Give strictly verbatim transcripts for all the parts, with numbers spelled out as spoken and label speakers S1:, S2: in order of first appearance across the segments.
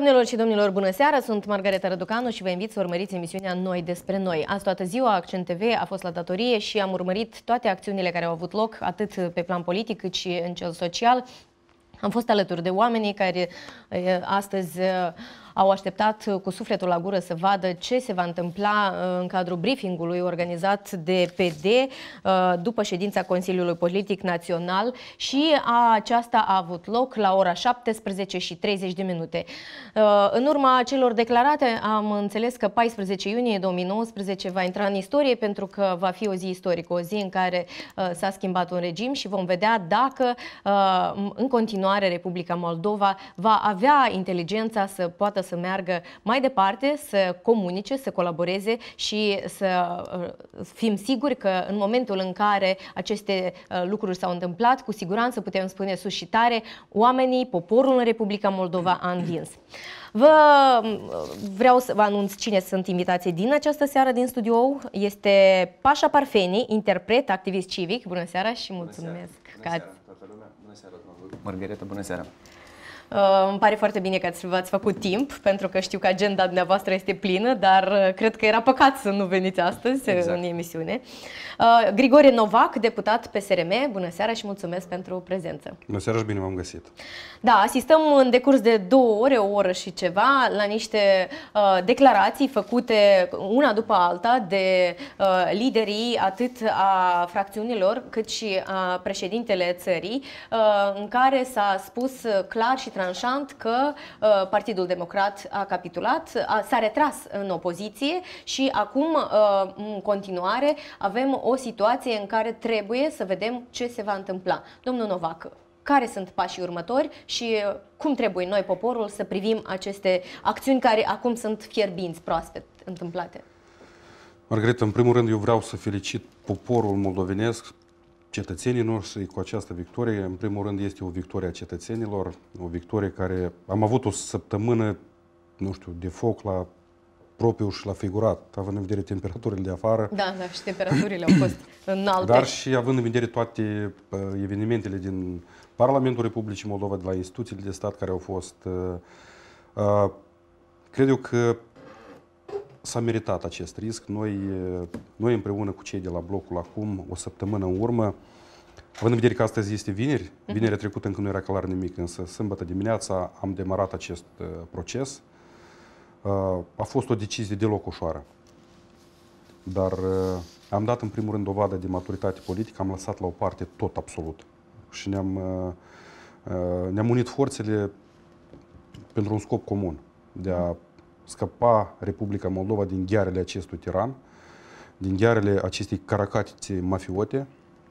S1: Doamnelor și domnilor, bună seara! Sunt Margareta Răducanu și vă invit să urmăriți emisiunea Noi despre noi. Azi toată ziua Accent T V a fost la datorie și am urmărit toate acțiunile care au avut loc, atât pe plan politic cât și în cel social. Am fost alături de oamenii care astăzi au așteptat cu sufletul la gură să vadă ce se va întâmpla în cadrul briefingului organizat de P D după ședința Consiliului Politic Național și aceasta a avut loc la ora șaptesprezece și treizeci de minute. În urma celor declarate am înțeles că paisprezece iunie două mii nouăsprezece va intra în istorie pentru că va fi o zi istorică, o zi în care s-a schimbat un regim și vom vedea dacă în continuare Republica Moldova va avea inteligența să poată să meargă mai departe, să comunice, să colaboreze și să fim siguri că în momentul în care aceste lucruri s-au întâmplat, cu siguranță putem spune sus și tare, oamenii, poporul în Republica Moldova a învins. Vă vreau să vă anunț cine sunt invitații din această seară din studio. Este Pașa Parfeni, interpret, activist civic. Bună seara și mulțumesc.
S2: Bună seara, bună seara toată lumea. Bună seara, Margareta, bună seara.
S1: Uh, îmi pare foarte bine că v-ați făcut timp, pentru că știu că agenda dumneavoastră este plină, dar uh, cred că era păcat să nu veniți astăzi exact. în emisiune. Uh, Grigore Novac, deputat P S R M, bună seara și mulțumesc pentru prezență.
S3: Bună seara și bine v-am găsit.
S1: Da, asistăm în decurs de două ore, o oră și ceva, la niște uh, declarații făcute una după alta de uh, liderii atât a fracțiunilor cât și a președintele țării, uh, în care s-a spus clar și tranșant că uh, Partidul Democrat a capitulat, s-a retras în opoziție și acum, uh, în continuare, avem o situație în care trebuie să vedem ce se va întâmpla. Domnul Novac, care sunt pașii următori și cum trebuie noi, poporul, să privim aceste acțiuni care acum sunt fierbinți, proaspăt întâmplate?
S3: Margareta, în primul rând eu vreau să felicit poporul moldovenesc, cetățenii noștri cu această victorie. În primul rând este o victorie a cetățenilor, o victorie care am avut o săptămână, nu știu, de foc la propriu și la figurat, având în vedere temperaturile de afară.
S1: Da, da, și temperaturile au fost înalte.
S3: Dar și având în vedere toate uh, evenimentele din Parlamentul Republicii Moldova, de la instituțiile de stat care au fost, uh, uh, cred eu că s-a meritat acest risc. Noi, noi împreună cu cei de la blocul acum, o săptămână în urmă, având în vedere că astăzi este vineri, vinerea trecută încă nu era clar nimic, însă sâmbătă dimineața am demarat acest uh, proces. Uh, a fost o decizie deloc ușoară. Dar uh, am dat în primul rând dovadă de maturitate politică, am lăsat la o parte tot absolut. Și ne-am uh, uh, ne-am unit forțele pentru un scop comun, de a scăpa Republica Moldova din ghearele acestui tiran, din ghearele acestei caracatițe mafiote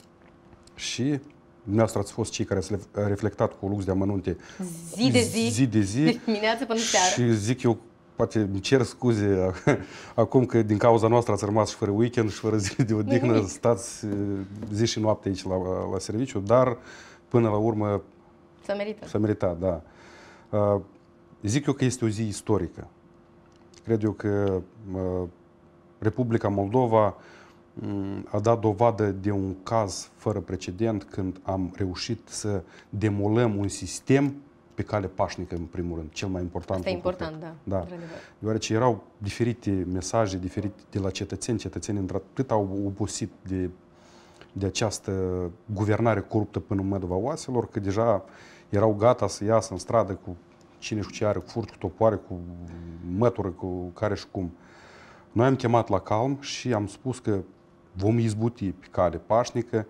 S3: și dumneavoastră ați fost cei care ați reflectat cu lux de amănunte
S1: zi de zi,
S3: zi, de zi
S1: dimineață până seara.
S3: Și zic eu, poate îmi cer scuze acum că din cauza noastră ați rămas și fără weekend și fără zile de odihnă, stați zi și noapte aici la, la serviciu, dar până la urmă
S1: s-a meritat.
S3: S-a meritat, da. Zic eu că este o zi istorică. Cred eu că uh, Republica Moldova um, a dat dovadă de un caz fără precedent când am reușit să demolăm un sistem pe cale pașnică, în primul rând, cel mai important.
S1: Asta e important, da.
S3: da. Deoarece erau diferite mesaje, diferite de la cetățeni. Cetățenii într-atât au obosit de, de această guvernare coruptă până în măduva oaselor, că deja erau gata să iasă în stradă cu cine știu ce are, cu furt, cu topoare, cu mătură, cu care și cum. Noi am chemat la calm și am spus că vom izbuti pe cale pașnică.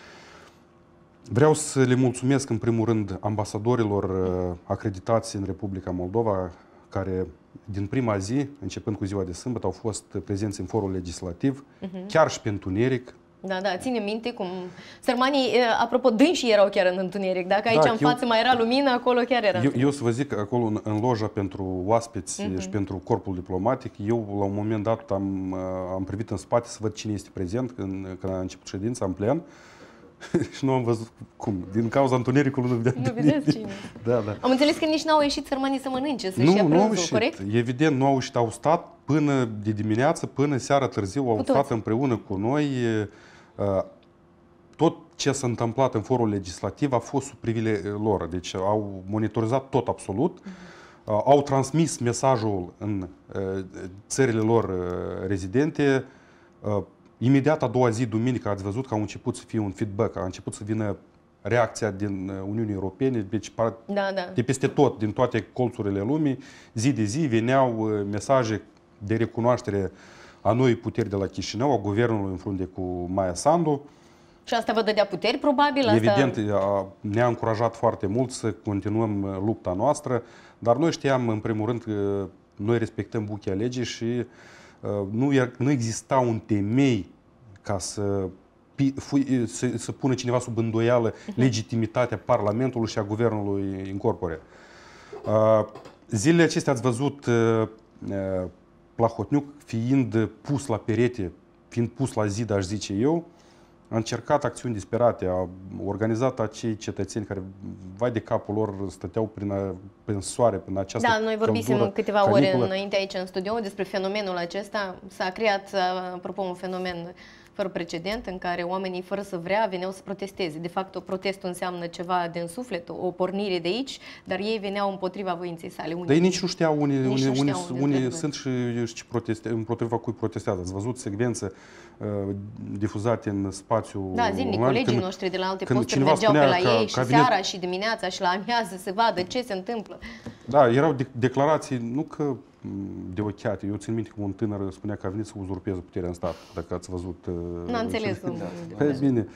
S3: Vreau să le mulțumesc în primul rând ambasadorilor acreditați în Republica Moldova, care din prima zi, începând cu ziua de sâmbătă, au fost prezenți în forul legislativ, uh-huh. chiar și pe întuneric.
S1: Da, da, ține minte cum sărmanii, apropo, dânsii erau chiar în întuneric. Dacă aici da, în față eu, mai era lumină, acolo chiar era.
S3: Eu, eu să vă zic, acolo în, în loja pentru oaspeți uh-huh. și pentru corpul diplomatic, eu la un moment dat am, am privit în spate să văd cine este prezent când, când a început ședința în plen și nu am văzut cum. Din cauza întunericului nu vedeam.
S1: Nu vedeți cine.
S3: Da, da.
S1: Am înțeles că nici n-au ieșit sărmanii să mănânce, să-și
S3: nu,
S1: ia prânzul,
S3: nu au ieșit.
S1: Corect?
S3: Evident, nu au ieșit, au stat până de dimineață, până seara târziu, au stat împreună cu noi. Tot ce s-a întâmplat în forul legislativ a fost sub privile lor, deci au monitorizat tot absolut. au transmis mesajul în țările lor rezidente. Imediat a doua zi, duminică, ați văzut că au început să fie un feedback, a început să vină reacția din Uniunii Europene, deci
S1: da, da.
S3: de peste tot, din toate colțurile lumii, zi de zi veneau mesaje de recunoaștere a noii puteri de la Chișinău, a guvernului în frunte cu Maia Sandu.
S1: Și asta vă dădea puteri, probabil?
S3: Evident,
S1: asta...
S3: ne-a încurajat foarte mult să continuăm lupta noastră, dar noi știam, în primul rând, că noi respectăm buchea legii și nu, nu exista un temei ca să, să, să pună cineva sub îndoială legitimitatea Parlamentului și a Guvernului în corpore. Zilele acestea ați văzut Plahotniuc fiind pus la perete, fiind pus la zid, aș zice eu, a încercat acțiuni disperate, a organizat acei cetățeni care, vai de capul lor, stăteau prin, a, prin soare, prin această
S1: Da, noi vorbisem
S3: căldură,
S1: câteva
S3: caniculă.
S1: ore înainte aici în studio despre fenomenul acesta. S-a creat, apropo, un fenomen fără precedent în care oamenii, fără să vrea, veneau să protesteze. De fapt, protestul înseamnă ceva din suflet, o pornire de aici, dar ei veneau împotriva voinței sale. Unii,
S3: dar ei nici nu știau unii,
S1: nici
S3: unii,
S1: nu
S3: unii,
S1: știau
S3: unii
S1: unde
S3: sunt și, și proteste, împotriva cui protestează. Ați văzut secvențe uh, difuzate în spațiu
S1: Da, zilnic,
S3: online,
S1: colegii
S3: când,
S1: noștri de la alte
S3: când
S1: posturi mergeau pe la
S3: ca,
S1: ei și
S3: cabinet...
S1: seara și dimineața și la amiază să vadă ce se întâmplă.
S3: Da, erau de declarații, nu că de ochiate. Eu țin minte că un tânăr spunea că a venit să uzurpeze puterea în stat, dacă ați văzut.
S1: N-am înțeles.
S3: Păi bine.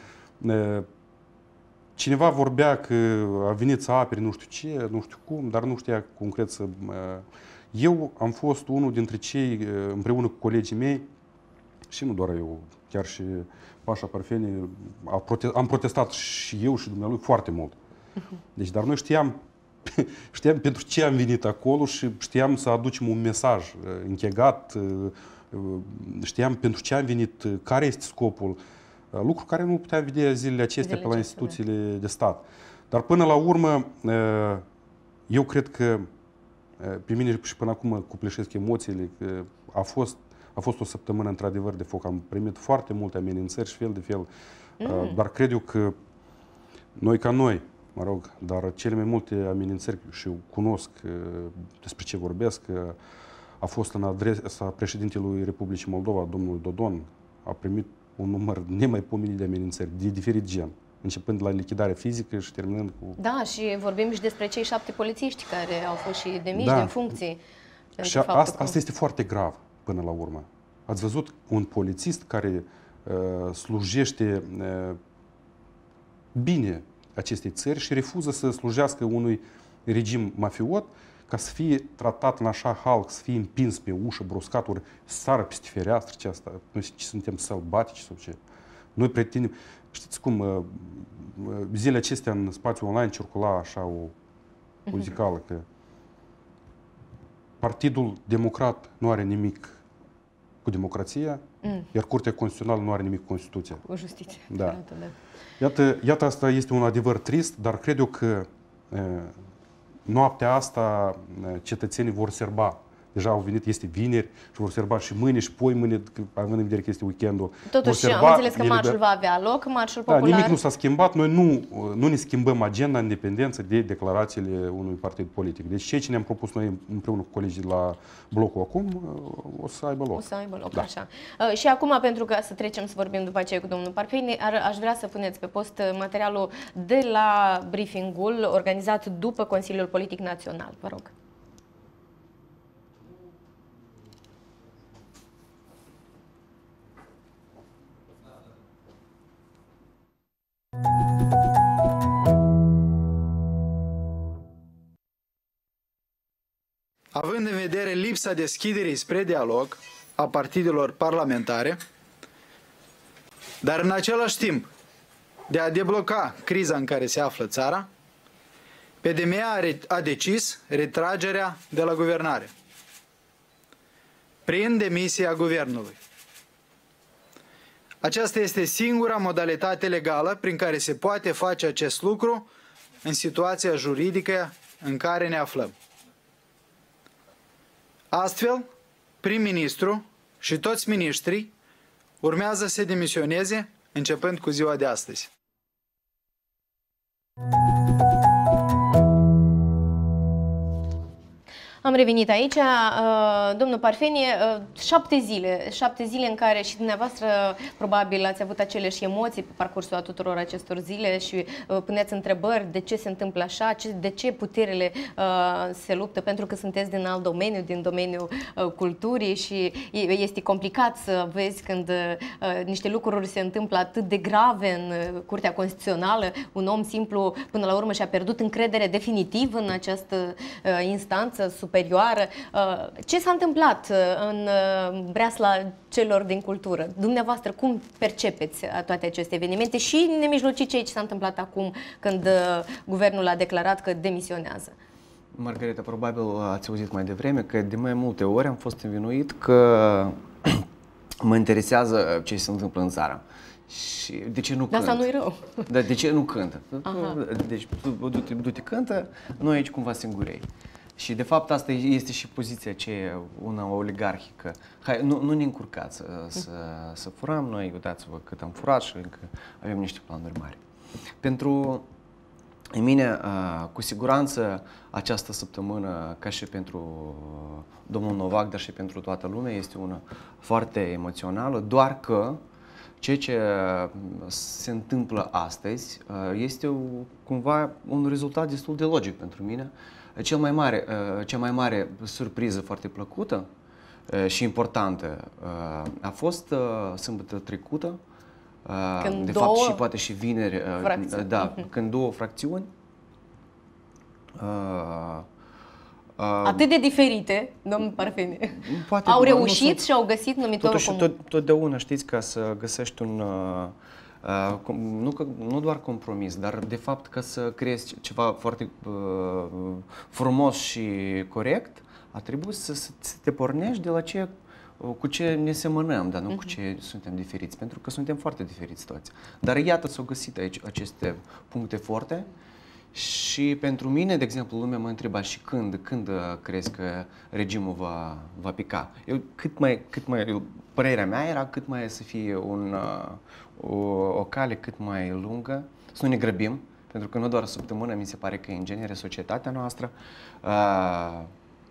S3: Cineva vorbea că a venit să apere nu știu ce, nu știu cum, dar nu știa concret să... Eu am fost unul dintre cei, împreună cu colegii mei, și nu doar eu, chiar și Pașa Parfeni, am protestat și eu și dumnealui foarte mult. Deci, dar noi știam Știam pentru ce am venit acolo și știam să aducem un mesaj închegat, știam pentru ce am venit, care este scopul, lucru care nu puteam vedea zilele acestea pe la instituțiile de stat. Dar până la urmă, eu cred că pe mine și până acum cupleșesc emoțiile, că a fost, a fost o săptămână într-adevăr de foc. Am primit foarte multe amenințări și fel de fel, mm. dar cred eu că noi ca noi, mă rog, dar cele mai multe amenințări și eu cunosc despre ce vorbesc, a fost în adresa președintelui Republicii Moldova, domnul Dodon, a primit un număr nemaipomenit de amenințări de diferit gen, începând la lichidare fizică și terminând cu...
S1: Da, și vorbim și despre cei șapte polițiști care au fost și demiși
S3: da.
S1: din funcții.
S3: Și asta, că... asta este foarte grav până la urmă. Ați văzut un polițist care uh, slujește uh, bine acestei țări și refuză să slujească unui regim mafiot ca să fie tratat în așa hal, să fie împins pe ușă, bruscat, ori sară peste fereastră ce asta. Noi ce suntem sălbatici sau ce? Noi pretindem... Știți cum, zilele acestea în spațiul online circula așa o muzicală că Partidul Democrat nu are nimic cu democrația, mm. iar Curtea Constituțională nu are nimic cu Constituția.
S1: Cu justiție.
S3: Da.
S1: Da.
S3: Iată, iată, asta este un adevăr trist, dar cred eu că e, noaptea asta cetățenii vor serba. Deja au venit, este vineri și vor serba și mâine și poi mâine, având în vedere că este weekendul.
S1: Totuși, am înțeles că marșul va avea loc, marșul popular.
S3: Da, nimic nu s-a schimbat. Noi nu, nu ne schimbăm agenda în dependență de declarațiile unui partid politic. Deci ceea ce ne-am propus noi împreună cu colegii la blocul acum, o să aibă loc.
S1: O să aibă loc,
S3: da.
S1: așa. Uh, și acum, pentru că să trecem să vorbim după aceea cu domnul Parfeni, aș vrea să puneți pe post materialul de la briefingul organizat după Consiliul Politic Național. Vă rog.
S4: Având în vedere lipsa deschiderii spre dialog a partidelor parlamentare, dar în același timp de a debloca criza în care se află țara, P D M A a decis retragerea de la guvernare prin demisia guvernului. Aceasta este singura modalitate legală prin care se poate face acest lucru în situația juridică în care ne aflăm. Astfel, prim-ministru și toți miniștrii urmează să demisioneze începând cu ziua de astăzi.
S1: Am revenit aici, domnul Parfenie, șapte zile, șapte zile în care și dumneavoastră probabil ați avut aceleși emoții pe parcursul a tuturor acestor zile și puneți întrebări de ce se întâmplă așa, de ce puterile se luptă, pentru că sunteți din alt domeniu, din domeniul culturii și este complicat să vezi când niște lucruri se întâmplă atât de grave în Curtea Constituțională, un om simplu până la urmă și-a pierdut încredere definitiv în această instanță superioară. Ce s-a întâmplat în breasla celor din cultură? Dumneavoastră, cum percepeți toate aceste evenimente și nemijlocit ce s-a întâmplat acum când guvernul a declarat că demisionează?
S2: Margareta, probabil ați auzit mai devreme că de mai multe ori am fost învinuit că mă interesează ce se întâmplă în țară. Și de ce nu
S1: Dar
S2: cânt?
S1: asta nu-i rău.
S2: Da, de ce nu cântă?
S1: Aha.
S2: Deci, du-te, du-te cântă, noi aici cumva singurei. Și de fapt asta este și poziția aceea, una oligarhică. Hai, nu, nu ne încurcați să, să, să furăm, noi uitați-vă cât am furat și încă avem niște planuri mari. Pentru mine, cu siguranță, această săptămână, ca și pentru domnul Novac, dar și pentru toată lumea, este una foarte emoțională, doar că ceea ce se întâmplă astăzi este o, cumva un rezultat destul de logic pentru mine. Cel mai mare, cea mai mare surpriză foarte plăcută și importantă a fost sâmbătă trecută,
S1: când
S2: de
S1: două
S2: fapt și poate și vineri,
S1: fracțiuni.
S2: da,
S1: Uh-huh.
S2: când două fracțiuni
S1: Atât de diferite, domnul Parfenie,
S2: poate,
S1: au
S2: nu
S1: reușit
S2: sunt-
S1: și au găsit numitorul
S2: Totuși,
S1: comun.
S2: tot, totdeauna știți, ca să găsești un, uh, uh, com- nu, că, nu doar compromis, dar de fapt ca să creezi ceva foarte uh, frumos și corect, a trebuit să, să te pornești de la ce, cu ce ne semănăm, dar nu uh-huh. cu ce suntem diferiți, pentru că suntem foarte diferiți toți. Dar iată, s-au găsit aici aceste puncte forte. Și pentru mine, de exemplu, lumea mă întreba și când, când crezi că regimul va, va pica. Eu cât mai, cât mai, părerea mea era cât mai să fie un, o, o cale cât mai lungă, să nu ne grăbim, pentru că nu doar o săptămână, mi se pare că în genere societatea noastră, uh,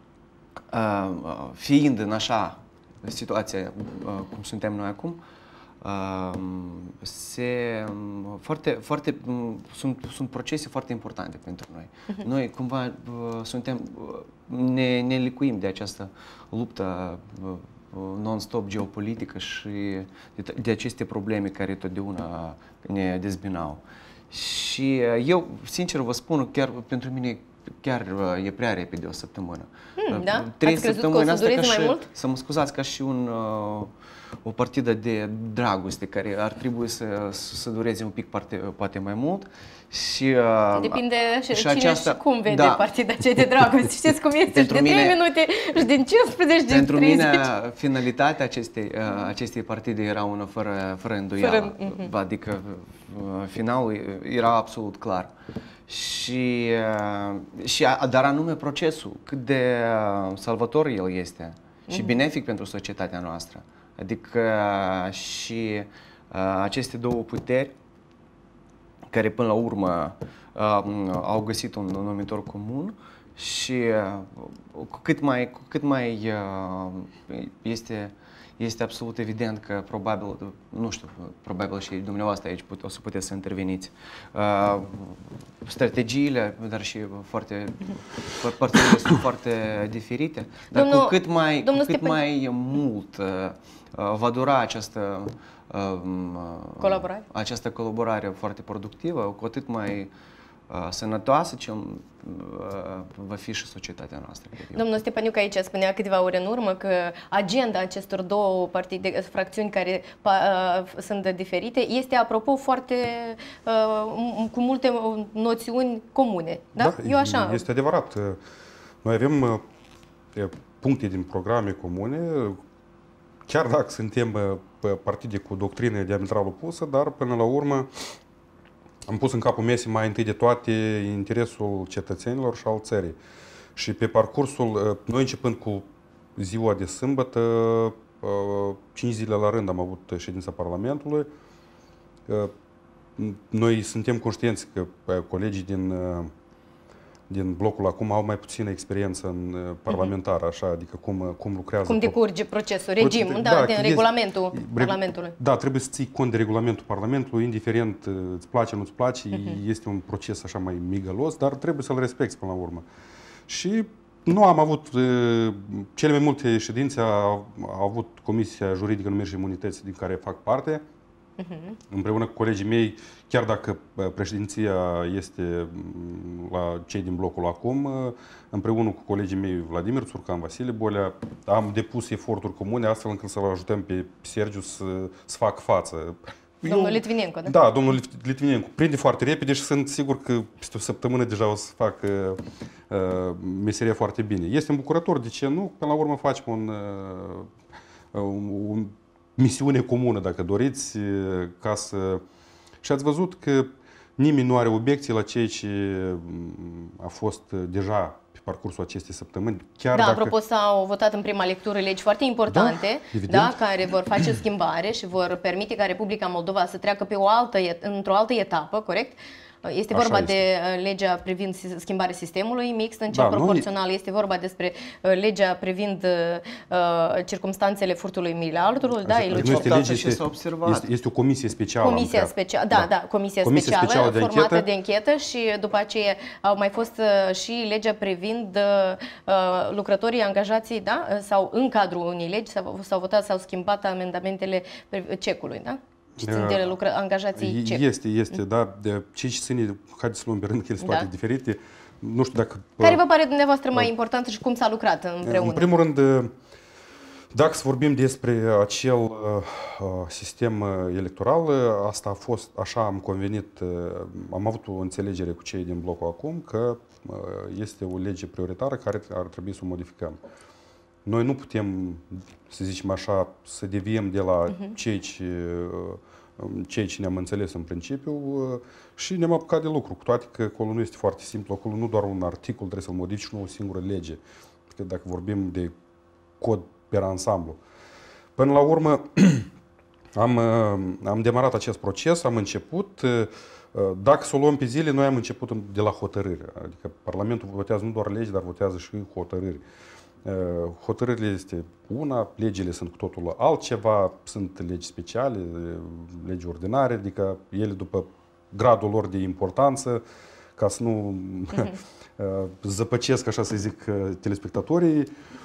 S2: uh, fiind în așa situație uh, cum suntem noi acum, Uh, se, foarte, foarte, sunt, sunt procese foarte importante pentru noi. Uh-huh. Noi cumva uh, suntem, uh, ne, ne licuim de această luptă uh, non-stop geopolitică și de, de aceste probleme care totdeauna ne dezbinau. Și uh, eu, sincer vă spun, chiar pentru mine chiar uh, e prea repede o săptămână.
S1: Hmm, da?
S2: Trei
S1: Ați crezut
S2: săptămâni
S1: că o să
S2: asta
S1: dureze
S2: ca
S1: mai
S2: și,
S1: mult?
S2: să mă scuzați, ca și un, uh, o partidă de dragoste care ar trebui să, să dureze un pic parte, poate mai mult. Și, uh,
S1: Depinde și,
S2: și
S1: cine
S2: aceasta,
S1: și cum vede
S2: da.
S1: partida aceea de dragoste. Știți cum este?
S2: Pentru
S1: Și de trei
S2: mine-
S1: minute, și din cincisprezece, din
S2: Pentru
S1: treizeci.
S2: mine, finalitatea acestei, uh, acestei partide era una fără, fără îndoială.
S1: Fără- mhm.
S2: Adică uh, finalul era absolut clar. Și, uh, și a, dar anume procesul, cât de uh, salvator el este și benefic pentru societatea noastră. Adică uh, și uh, aceste două puteri care până la urmă uh, au găsit un numitor comun și uh, cu cât mai, cu cât mai uh, este, este absolut evident că probabil, nu știu, probabil și dumneavoastră aici put, o să puteți să interveniți. Uh, strategiile, dar și foarte, partidele sunt foarte diferite, dar
S1: Domnul-
S2: cu cât mai,
S1: domnul
S2: cu cât
S1: Stepan-
S2: mai mult uh, uh, va dura această um,
S1: Colaborare?
S2: această colaborare foarte productivă, cu atât mai uh, sănătoasă ce uh, va fi și societatea noastră. cred eu.
S1: Domnul Stepaniuc aici spunea câteva ore în urmă că agenda acestor două partide, fracțiuni care pa, uh, sunt diferite este, apropo, foarte uh, cu multe noțiuni comune. Da? Eu așa.
S3: Este adevărat. Noi avem uh, puncte din programe comune, chiar dacă suntem uh, partide cu doctrine diametral opusă, dar până la urmă am pus în capul mesei mai întâi de toate interesul cetățenilor și al țării. Și pe parcursul, noi începând cu ziua de sâmbătă, cinci zile la rând am avut ședința Parlamentului. Noi suntem conștienți că colegii din din blocul acum au mai puțină experiență în parlamentar, așa, adică cum, cum lucrează.
S1: Cum decurge procesul, regimul, da, da, din regulamentul este, Parlamentului.
S3: Da, trebuie să ții cont de regulamentul Parlamentului, indiferent îți place, nu-ți place, uh-huh. este un proces așa mai migălos, dar trebuie să-l respecti până la urmă. Și nu am avut, cele mai multe ședințe a, a avut Comisia Juridică, Numiri și Imunități, din care fac parte, uh-huh. împreună cu colegii mei, chiar dacă președinția este la cei din blocul acum, împreună cu colegii mei Vladimir Țurcan, Vasile Bolea, am depus eforturi comune astfel încât să-l ajutăm pe Sergiu să, să facă față.
S1: Domnul Eu, Litvinenko, da?
S3: Da, domnul Litvinenko. Prinde foarte repede și sunt sigur că peste o săptămână deja o să fac uh, meseria foarte bine. Este îmbucurător, de ce nu? Până la urmă facem un, uh, o misiune comună, dacă doriți, ca să... Și ați văzut că nimeni nu are obiecții la ceea ce a fost deja pe parcursul acestei săptămâni. Chiar
S1: da,
S3: dacă...
S1: apropo, s-au votat în prima lectură legi foarte importante, da, da, care vor face schimbare și vor permite ca Republica Moldova să treacă pe o altă, într-o altă etapă, corect? Este vorba
S3: Așa este.
S1: de legea privind schimbarea sistemului mixt în cel
S3: da,
S1: proporțional,
S3: noi...
S1: este vorba despre legea privind uh, circumstanțele furtului miliardului, da,
S3: este, lege, este, este, este o comisie specială.
S1: Comisia specială, da, da, da, comisia, comisia specială, specială de formată anchetă. de anchetă și după aceea au mai fost uh, și legea privind uh, lucrătorii angajații, da, sau în cadrul unei legi s-au votat, s-au schimbat amendamentele cecului, da? Și țin de lucră, angajații cec.
S3: Este, este, da. De cei ce ține, haideți să luăm pe rând, că ele sunt
S1: da.
S3: toate diferite. Nu știu dacă...
S1: Care vă pare dumneavoastră mai important și cum s-a lucrat împreună?
S3: În primul rând, dacă să vorbim despre acel uh, sistem electoral, asta a fost, așa am convenit, uh, am avut o înțelegere cu cei din blocul acum, că uh, este o lege prioritară care ar trebui să o modificăm. Noi nu putem, să zicem așa, să deviem de la uh-huh. cei, ce, cei ce ne-am înțeles în principiu și ne-am apucat de lucru. Cu toate că acolo nu este foarte simplu, acolo nu doar un articol trebuie să-l modifici, nu o singură lege. Că dacă vorbim de cod pe ansamblu. Până la urmă am, am demarat acest proces, am început. Dacă să o luăm pe zile, noi am început de la hotărâri. Adică Parlamentul votează nu doar legi, dar votează și hotărâri. Hotărârile este una, legile sunt cu totul altceva, sunt legi speciale, legi ordinare, adică ele după gradul lor de importanță, ca să nu uh-huh. zăpăcesc, așa să zic, telespectatorii,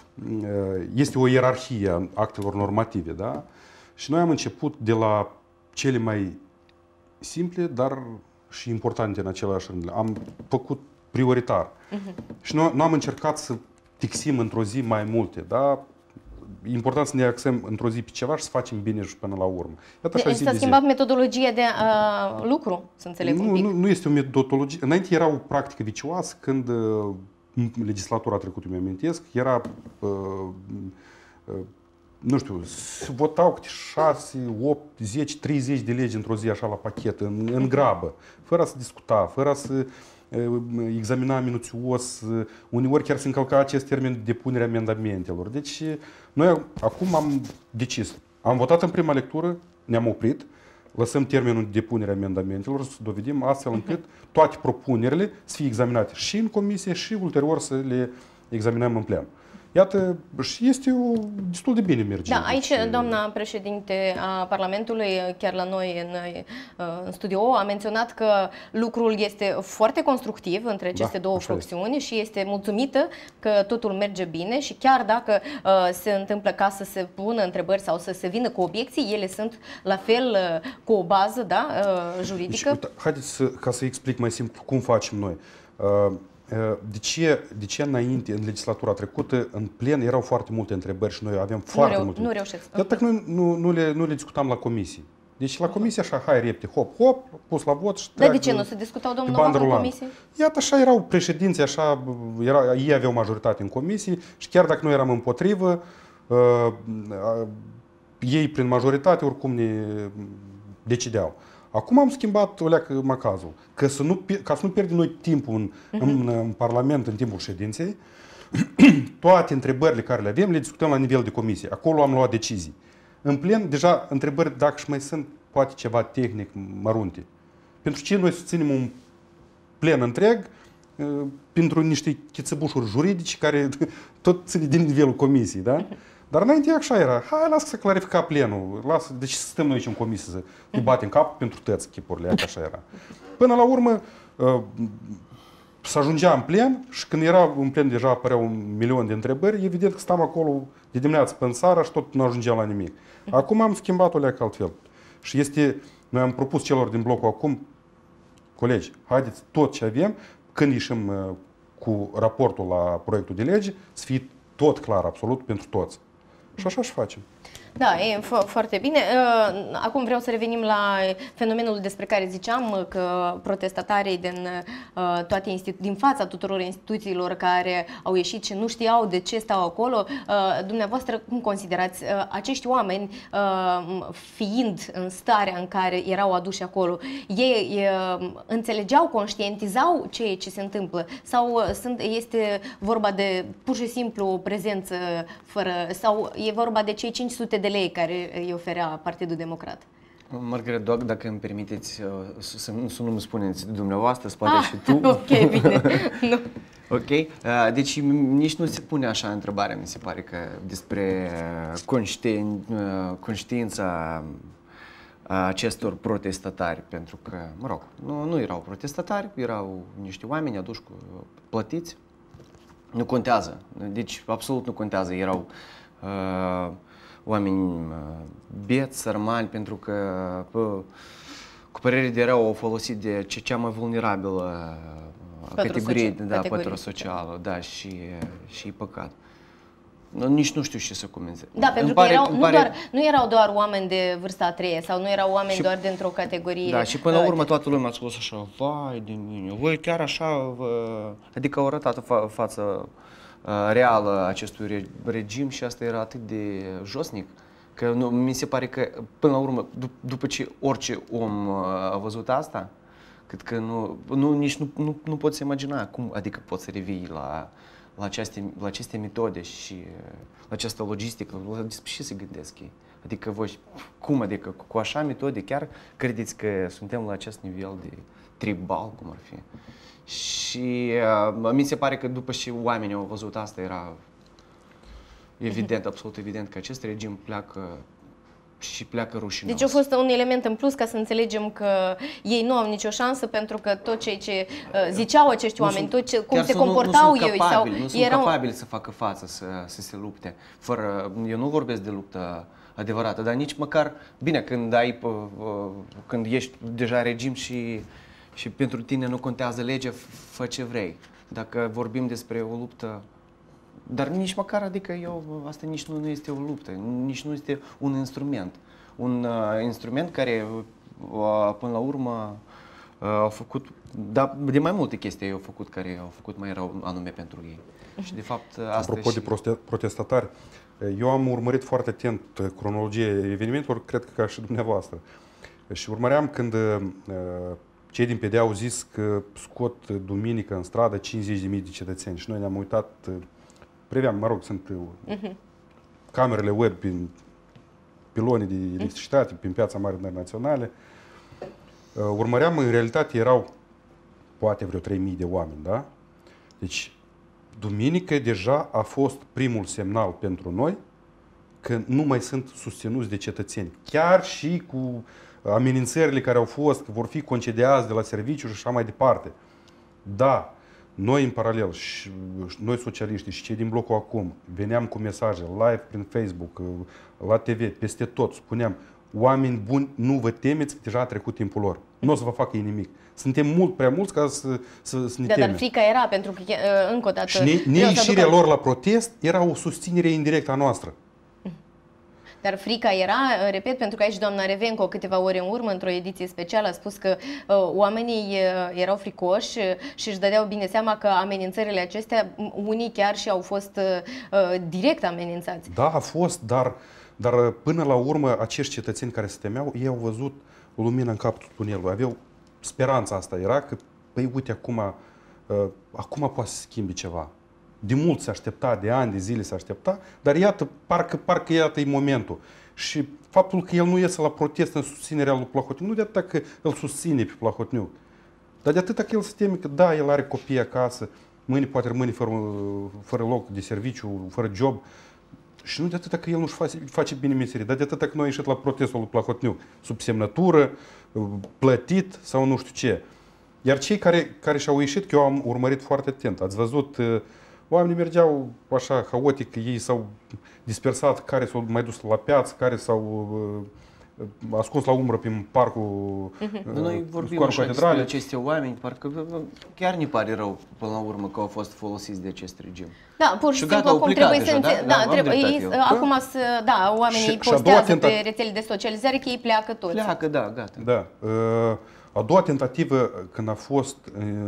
S3: este o ierarhie a actelor normative, da? Și noi am început de la cele mai simple, dar și importante în același rând. Am făcut prioritar. Uh-huh. Și nu, nu am încercat să fixim într-o zi mai multe, da? Important să ne axăm într-o zi pe ceva și să facem bine și până la urmă. Iată așa, zi
S1: s-a
S3: de
S1: schimbat
S3: zi.
S1: metodologia de uh, lucru, să înțeleg
S3: nu,
S1: un pic.
S3: Nu, nu este o metodologie. Înainte era o practică vicioasă când uh, legislatura trecută, mi amintesc, era uh, uh, nu știu, se votau câte șase, opt, zece, treizeci de legi într-o zi așa la pachet, în, în grabă, fără să discuta, fără să examina minuțios, uneori chiar se încălca acest termen de depunere a amendamentelor. Deci noi acum am decis, am votat în prima lectură, ne-am oprit, lăsăm termenul de depunere a amendamentelor să dovedim astfel încât toate propunerile să fie examinate și în comisie și ulterior să le examinăm în plen. Iată, și este o, destul de bine merge.
S1: Da, aici doamna președinte a Parlamentului, chiar la noi în, în studio, a menționat că lucrul este foarte constructiv între aceste da, două fracțiuni și este mulțumită că totul merge bine și chiar dacă uh, se întâmplă ca să se pună întrebări sau să se vină cu obiecții, ele sunt la fel uh, cu o bază, da, uh, juridică.
S3: Deci, uite, haideți să, ca să explic mai simplu cum facem noi. Uh, De ce, de ce înainte, în legislatura trecută, în plen erau foarte multe întrebări și noi aveam foarte
S1: nu reu,
S3: multe.
S1: Nu reușesc.
S3: Dar dacă noi nu, nu, le, nu le discutam la comisii. Deci la comisie așa, hai repede, hop, hop, pus la vot și
S1: Dar de ce nu se discutau, domnul Novak, în comisie?
S3: Iată, așa erau președinții, așa, era, ei aveau majoritate în comisii și chiar dacă noi eram împotrivă, uh, uh, ei prin majoritate oricum ne decideau. Acum am schimbat o leacă macazul, că să nu, ca să nu pierdem noi timpul în, uh-huh. în, în Parlament în timpul ședinței, toate întrebările care le avem le discutăm la nivel de comisie. Acolo am luat decizii. În plen, deja întrebări dacă și mai sunt poate ceva tehnic mărunte. Pentru ce noi să ținem un plen întreg pentru niște chițăbușuri juridici care tot ține din nivelul comisiei, da? Dar înainte așa era. Hai, lasă să clarifica plenul. Lasă, deci să stăm noi aici în comisie să ne batem cap pentru toți chipurile, așa era. Până la urmă, să ajungea în plen și când era în plen deja apăreau un milion de întrebări, evident că stam acolo de dimineață până seara și tot nu ajungeam la nimic. Acum am schimbat-o leac altfel. Și este, noi am propus celor din blocul acum, colegi, haideți tot ce avem, când ieșim cu raportul la proiectul de lege, să fie tot clar, absolut, pentru toți. Și așa și facem.
S1: Da, e fo foarte bine. Acum vreau să revenim la fenomenul despre care ziceam, că protestatarii din, toate din fața tuturor instituțiilor care au ieșit și nu știau de ce stau acolo, dumneavoastră cum considerați acești oameni, fiind în starea în care erau aduși acolo, ei înțelegeau, conștientizau ceea ce se întâmplă sau sunt, este vorba de pur și simplu o prezență fără, sau e vorba de cei cinci sute de lei care îi oferea Partidul Democrat?
S2: Margaret, dacă îmi permiteți să nu, să nu îmi spuneți dumneavoastră, să poate
S1: ah,
S2: și tu.
S1: Ok, bine. Nu.
S2: Ok? Deci nici nu se pune așa întrebarea, mi se pare, că despre conștien, conștiința acestor protestatari, pentru că, mă rog, nu, nu erau protestatari, erau niște oameni aduși cu plătiți. Nu contează. Deci absolut nu contează. Erau uh, oameni beți, sărmani, pentru că pă, cu părere de rău au folosit de cea mai vulnerabilă categorie, da, pătură socială, da, și, și păcat. Nici nu știu ce să comentez.
S1: Da, pentru că pare, erau, nu, pare... doar, nu erau doar oameni de vârsta a treia sau nu erau oameni și, doar dintr-o categorie.
S2: Da, și până la urmă toată lumea a spus așa, vai de mine, voi chiar așa, vă... adică au arătat fa față reală acestui regim și asta era atât de josnic că nu, mi se pare că până la urmă, dup după ce orice om a văzut asta, cred că nu, nu, nici nu, nu, nu poți imagina cum, adică poți să revii la, la, aceste, la aceste metode și la această logistică, la ce se gândesc ei. Adică voi, cum, adică cu așa metode chiar credeți că suntem la acest nivel de tribal, cum ar fi? Și uh, mi se pare că după ce oamenii au văzut asta, era evident, absolut evident că acest regim pleacă și pleacă rușinos.
S1: Deci a fost un element în plus ca să înțelegem că ei nu au nicio șansă pentru că tot ceea ce uh, ziceau acești nu oameni, tot ce, cum se comportau
S2: nu, nu
S1: ei
S2: capabili,
S1: sau
S2: nu sunt
S1: erau...
S2: capabili să facă față, să, să se lupte. Fără, eu nu vorbesc de luptă adevărată, dar nici măcar, bine, când ai, uh, când ești deja regim și și pentru tine nu contează legea, fă ce vrei. Dacă vorbim despre o luptă, dar nici măcar, adică eu, asta nici nu, nu este o luptă, nici nu este un instrument. Un uh, instrument care, uh, până la urmă, uh, au făcut, da, de mai multe chestii au făcut care au făcut mai rău anume pentru ei. Și de fapt, asta
S3: Apropo
S2: și...
S3: de protestatari, eu am urmărit foarte atent cronologia evenimentelor, cred că ca și dumneavoastră. Și urmăream când uh, cei din P D A au zis că scot duminică în stradă cincizeci de mii de cetățeni și noi ne-am uitat, preveam, mă rog, sunt uh-huh. camerele web prin pilonii de electricitate, prin Piața Mare Internaționale. Urmăream, în realitate erau poate vreo trei mii de oameni, da? Deci, duminică deja a fost primul semnal pentru noi că nu mai sunt susținuți de cetățeni. Chiar și cu amenințările care au fost, că vor fi concediați de la serviciu și așa mai departe. Da, noi în paralel, și noi socialiștii și cei din blocul acum, veneam cu mesaje live prin Facebook, la T V, peste tot, spuneam, oameni buni, nu vă temeți că deja a trecut timpul lor. Nu o să vă facă ei nimic. Suntem mult prea mulți ca să, să, să ne
S1: da,
S3: temem.
S1: Dar frica era, pentru că, încă o dată...
S3: Și neieșirea lor la protest era o susținere indirectă a noastră.
S1: Dar frica era, repet, pentru că aici doamna Revenco câteva ore în urmă, într-o ediție specială, a spus că uh, oamenii uh, erau fricoși și își dădeau bine seama că amenințările acestea, unii chiar și au fost uh, direct amenințați.
S3: Da, a fost, dar, dar până la urmă acești cetățeni care se temeau, ei au văzut o lumină în capul tunelului. Aveau speranța asta, era că, păi uite, acum, uh, acum poate să schimbi ceva. De mult se aștepta, de ani, de zile se aștepta, dar iată, parcă, parcă iată-i momentul. Și faptul că el nu iese la protest în susținerea lui Plahotniuc, nu de atât că îl susține pe Plahotniuc, Dar de atâta că el se teme că da, el are copii acasă, mâine poate rămâne fără, fără loc de serviciu, fără job. Și nu de atâta că el nu-și face, face bine meserie, dar de atâta că noi am ieșit la protestul lui Plahotniuc, sub semnătură, plătit sau nu știu ce. Iar cei care, care și-au ieșit, că eu am urmărit foarte atent, ați văzut, oamenii mergeau așa haotic, ei s-au dispersat, care s-au mai dus la piață, care s-au ascuns la umbră prin parcul
S2: uh-huh. Noi vorbim așa despre aceste oameni, parcă chiar ne pare rău până la urmă că au fost folosiți de acest regim.
S1: Da, pur și, și simplu acum trebuie să înțeleg, da, da, trebuie, ei, acum să, da, oamenii și, postează și pe rețele de socializare că ei pleacă toți.
S2: Pleacă, da, gata.
S3: Da. A doua tentativă, când a fost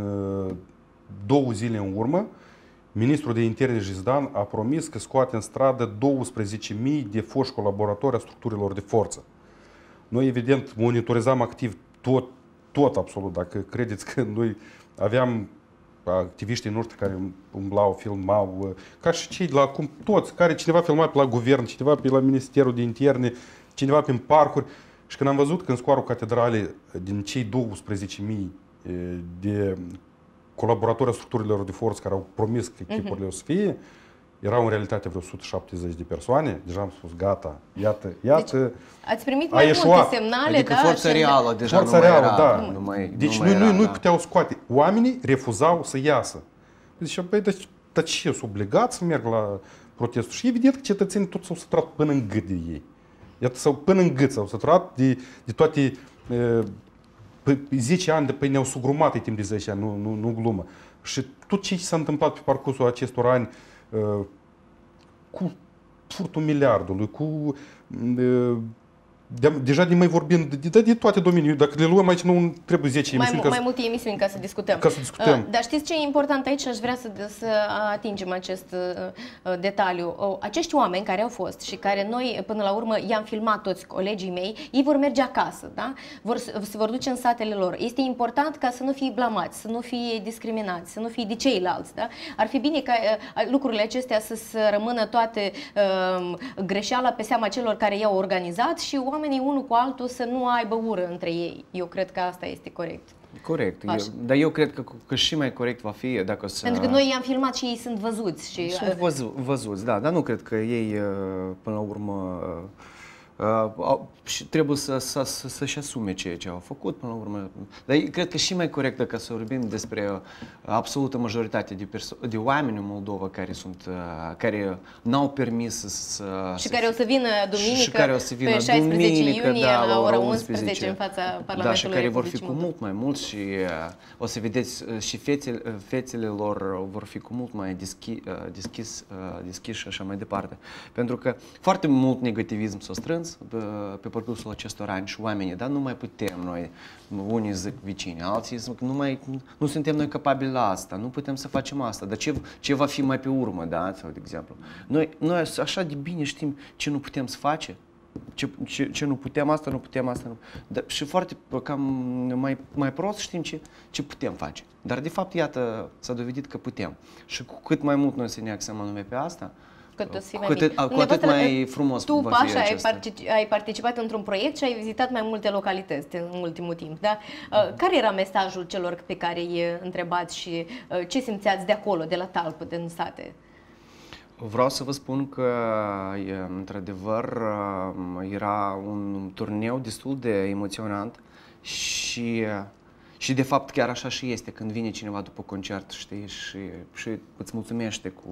S3: două zile în urmă, ministrul de interne Jizdan a promis că scoate în stradă douăsprezece mii de foști colaboratori a structurilor de forță. Noi, evident, monitorizam activ tot, tot absolut. Dacă credeți că noi aveam activiștii noștri care umblau, filmau, ca și cei de la acum, toți, care cineva filma pe la guvern, cineva pe la Ministerul de Interne, cineva prin parcuri. Și când am văzut că în scoarul catedralei, din cei douăsprezece mii de colaboratori a structurilor de forță care au promis că echipurile uh-huh. o să fie, erau în realitate vreo o sută șaptezeci de persoane. Deja am spus, gata, iată, iată,
S1: deci, ați primit mai multe semnale,
S2: adică
S1: da?
S2: forța reală deja
S3: forța
S2: nu mai
S3: reală,
S2: era.
S3: Da.
S2: Nu mai,
S3: deci
S2: nu
S3: nu,
S2: mai
S3: nu,
S2: era,
S3: nu
S2: da.
S3: puteau scoate. Oamenii refuzau să iasă. Deci, băi, dar, dar ce, sunt obligați să merg la protestul? Și evident că cetățenii tot s-au săturat până în gât de ei. Iată, sau până în gât s-au săturat de, de toate e, zece ani, de păi ne-au sugrumat timp de zece ani, nu, nu, nu glumă. Și tot ce s-a întâmplat pe parcursul acestor ani, e, cu furtul miliardului, cu e, de, deja de mai vorbim de, de, de toate domeniile. Dacă le luăm aici, nu trebuie zece emisiuni.
S1: Mai, mai multe emisiuni ca să discutăm.
S3: Ca să discutăm.
S1: Uh, dar știți ce e important aici și aș vrea să, să atingem acest uh, detaliu. Uh, acești oameni care au fost și care noi până la urmă i-am filmat toți colegii mei, ei vor merge acasă, da? Vor, se vor duce în satele lor. Este important ca să nu fie blamați, să nu fie discriminați, să nu fie de ceilalți, da? Ar fi bine ca uh, lucrurile acestea să, să rămână toate uh, greșeala pe seama celor care i-au organizat și oamenii unul cu altul să nu aibă ură între ei. Eu cred că asta este corect.
S2: Corect. Eu, dar eu cred că, că și mai corect va fi dacă o să...
S1: Pentru că noi i-am filmat și ei sunt văzuți. Și...
S2: Sunt văzu, văzuți, da, dar nu cred că ei, până la urmă, uh, și trebuie să, să, să, să-și asume ceea ce au făcut până la urmă. Dar cred că și mai corect dacă să vorbim despre absolută majoritate de, de oameni în Moldova care sunt, care n-au permis să...
S1: Și
S2: să
S1: care o să vină duminică,
S2: și care o să vină
S1: pe șaisprezece
S2: duminică,
S1: iunie,
S2: da,
S1: la ora unsprezece în fața Parlamentului.
S2: Da, și care vor fi
S1: Republicii
S2: cu mult mai mulți și o să vedeți și fețele, fețele lor vor fi cu mult mai deschi, deschis, deschis și așa mai departe. Pentru că foarte mult negativism s-a strâns pe, pe parcursul acestor ani și oamenii, dar nu mai putem noi, unii zic vecini, alții zic nu mai, nu suntem noi capabili la asta, nu putem să facem asta, dar ce, ce va fi mai pe urmă, da, sau de exemplu. Noi, noi așa de bine știm ce nu putem să facem, ce, ce, ce nu putem, asta nu putem, asta nu. Dar, și foarte cam mai, mai prost știm ce, ce putem face. Dar de fapt, iată, s-a dovedit că putem. Și cu cât mai mult noi să ne axăm anume pe asta,
S1: Cât o să fie mai
S2: cu atât,
S1: bine.
S2: cu atât mai frumos
S1: tu,
S2: va fi
S1: Pașa, ai,
S2: acesta.
S1: partici, ai participat într-un proiect și ai vizitat mai multe localități în ultimul timp. Da? Uh, care era mesajul celor pe care îi întrebați și uh, ce simțeați de acolo, de la talpă, din sate?
S2: Vreau să vă spun că, într-adevăr, era un turneu destul de emoționant și, și de fapt chiar așa și este când vine cineva după concert, știi, și, și îți mulțumește cu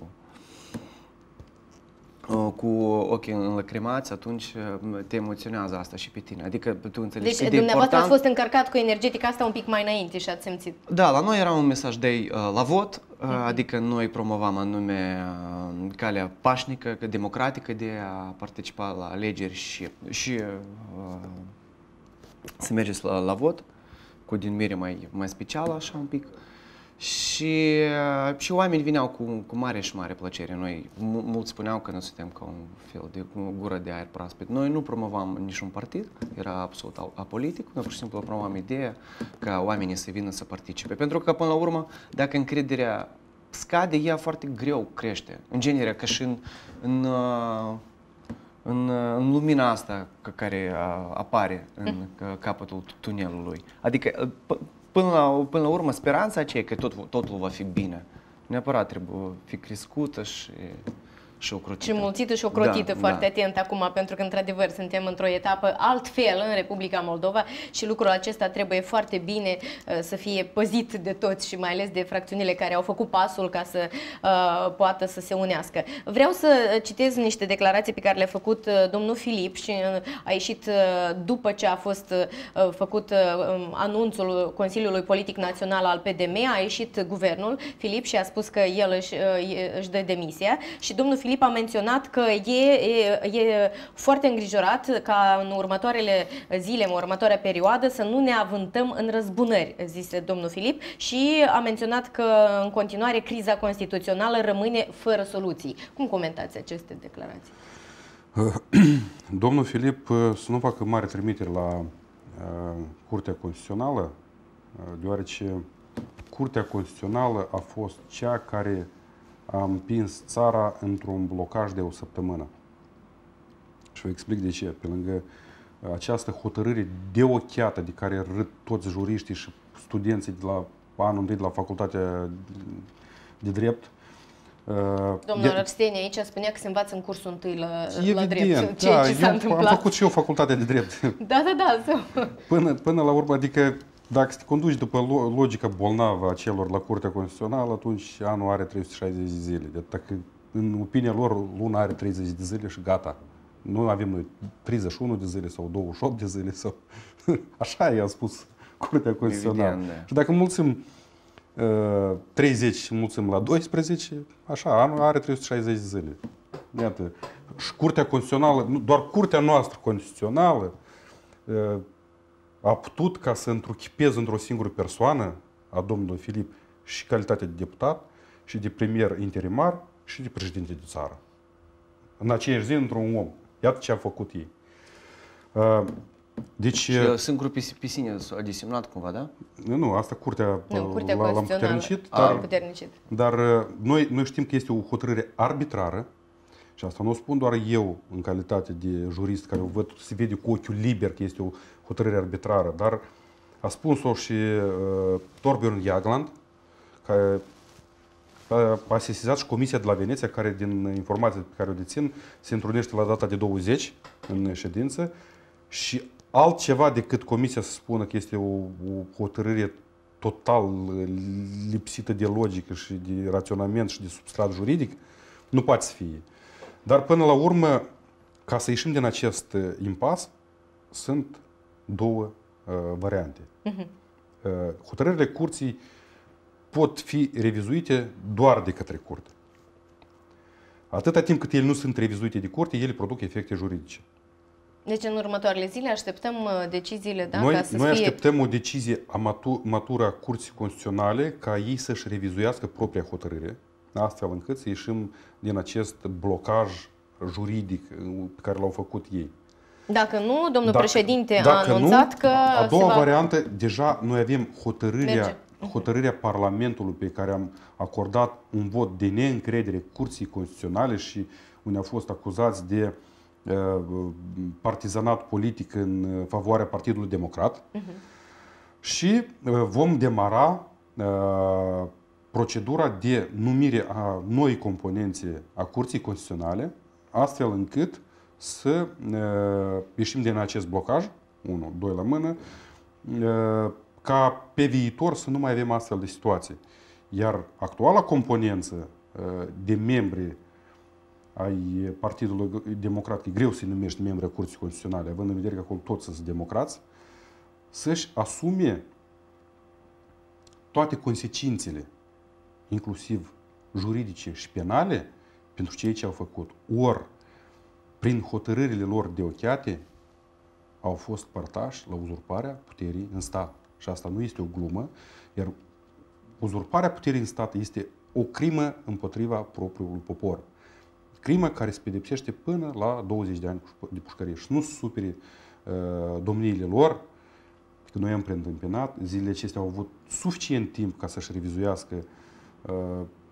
S2: cu ochii înlăcrimați, atunci te emoționează asta și pe tine. Adică tu înțelegi
S1: deci,
S2: cât de
S1: dumneavoastră
S2: important...
S1: ați fost încărcat cu energetica asta un pic mai înainte și ați simțit.
S2: Da, la noi era un mesaj de uh, la vot, uh, uh-huh. adică noi promovam anume uh, calea pașnică, democratică de a participa la alegeri și, și uh, să mergeți la, la vot, cu denumire mai, mai specială, așa un pic. Și, și oamenii vineau cu, cu mare și mare plăcere. Noi, mulți spuneau că noi suntem ca un fel de gură de aer proaspăt. Noi nu promovam niciun partid, era absolut apolitic, noi pur și simplu promovam ideea ca oamenii să vină să participe. Pentru că, până la urmă, dacă încrederea scade, ea foarte greu crește. În genere, ca și în, în, în, în lumina asta care apare în capătul tunelului. Adică, până la, până la urmă, speranța aceea că tot, totul va fi bine. Neapărat trebuie fi crescută și, și ocrotită.
S1: Și mulțită și ocrotită,
S2: da,
S1: foarte
S2: da.
S1: atent acum, pentru că, într-adevăr, suntem într-o etapă altfel în Republica Moldova și lucrul acesta trebuie foarte bine uh, să fie păzit de toți și mai ales de fracțiunile care au făcut pasul ca să uh, poată să se unească. Vreau să citez niște declarații pe care le-a făcut uh, domnul Filip și uh, a ieșit uh, după ce a fost uh, făcut uh, anunțul Consiliului Politic Național al P D M, a ieșit guvernul Filip și a spus că el își, uh, își dă demisia și domnul Filip a menționat că e, e, e foarte îngrijorat ca în următoarele zile, în următoarea perioadă, să nu ne avântăm în răzbunări, zise domnul Filip, și a menționat că în continuare criza constituțională rămâne fără soluții. Cum comentați aceste declarații?
S3: Domnul Filip să nu facă mare trimitere la uh, Curtea Constituțională, uh, deoarece Curtea Constituțională a fost cea care a împins țara într-un blocaj de o săptămână. Și vă explic de ce. Pe lângă această hotărâre deocheată de care râd toți juriștii și studenții de la anul întâi de la Facultatea de Drept.
S1: Domnul Răsteni aici spunea că se învață în cursul întâi la,
S3: evident,
S1: la drept.
S3: Da,
S1: ce s-a întâmplat.
S3: Am făcut și eu Facultatea de Drept.
S1: Da, da, da.
S3: Până, până la urmă, adică dacă te conduci după logica bolnavă a celor la Curtea Constituțională, atunci anul are trei sute șaizeci de zile. De dacă în opinia lor luna are treizeci de zile și gata. Nu avem noi treizeci și unu de zile sau douăzeci și opt de zile sau... Așa i-a spus Curtea Constituțională. Evident, da. Și dacă mulțim uh, treizeci și mulțim la doisprezece, așa, anul are trei sute șaizeci de zile. Iată. Și Curtea Constituțională, doar Curtea noastră Constituțională uh, a putut ca să întruchipeze într-o singură persoană, a domnului Filip, și calitatea de deputat, și de premier interimar, și de președinte de țară. În aceeași zi, într-un om. Iată ce a făcut ei. Deci,
S2: și singurul pe sine a desemnat cumva, da?
S3: Nu, asta curtea,
S1: nu, curtea
S3: l-a împuternicit.
S1: Dar,
S3: dar noi, noi știm că este o hotărâre arbitrară. Și asta nu o spun doar eu, în calitate de jurist, care o văd, se vede cu ochiul liber că este o hotărâre arbitrară, dar a spus-o și uh, Torbjörn Jagland, care a, a sesizat și Comisia de la Veneția, care, din informația pe care o dețin, se întrunește la data de douăzeci în ședință și altceva decât Comisia să spună că este o, o hotărâre total lipsită de logică și de raționament și de substrat juridic, nu poate să fie. Dar până la urmă, ca să ieșim din acest impas, sunt două uh, variante. Uh-huh. Uh, hotărârile curții pot fi revizuite doar de către curte. Atâta timp cât ele nu sunt revizuite de curte, ele produc efecte juridice.
S1: Deci în următoarele zile așteptăm deciziile, da?
S3: Noi,
S1: ca să
S3: noi
S1: fie...
S3: așteptăm o decizie a matu, matură a Curții Constituționale ca ei să-și revizuiască propria hotărâre, astfel încât să ieșim din acest blocaj juridic pe care l-au făcut ei.
S1: Dacă nu, domnul
S3: dacă,
S1: președinte
S3: dacă
S1: a anunțat
S3: nu,
S1: că...
S3: A doua
S1: va...
S3: variantă, deja noi avem hotărârea, hotărârea Parlamentului pe care am acordat un vot de neîncredere Curții Constituționale și unde au fost acuzați de uh, partizanat politic în favoarea Partidului Democrat. Uh-huh. Și uh, vom demara uh, procedura de numire a noi componențe a Curții Constituționale, astfel încât să uh, ieșim din acest blocaj, unu, doi la mână, uh, ca pe viitor să nu mai avem astfel de situații. Iar actuala componență uh, de membri ai Partidului Democrat, e greu să-i numești membri ai Curții Constituționale, având în vedere că acolo toți sunt democrați, să-și asume toate consecințele, inclusiv juridice și penale, pentru ceea ce au făcut. Ori, prin hotărârile lor deocheate, au fost părtași la uzurparea puterii în stat. Și asta nu este o glumă, iar uzurparea puterii în stat este o crimă împotriva propriului popor. Crimă care se pedepsește până la douăzeci de ani de pușcărie. Și nu se supere uh, domniile lor, că noi am preîntâmpinat. Zilele acestea au avut suficient timp ca să-și revizuiască uh,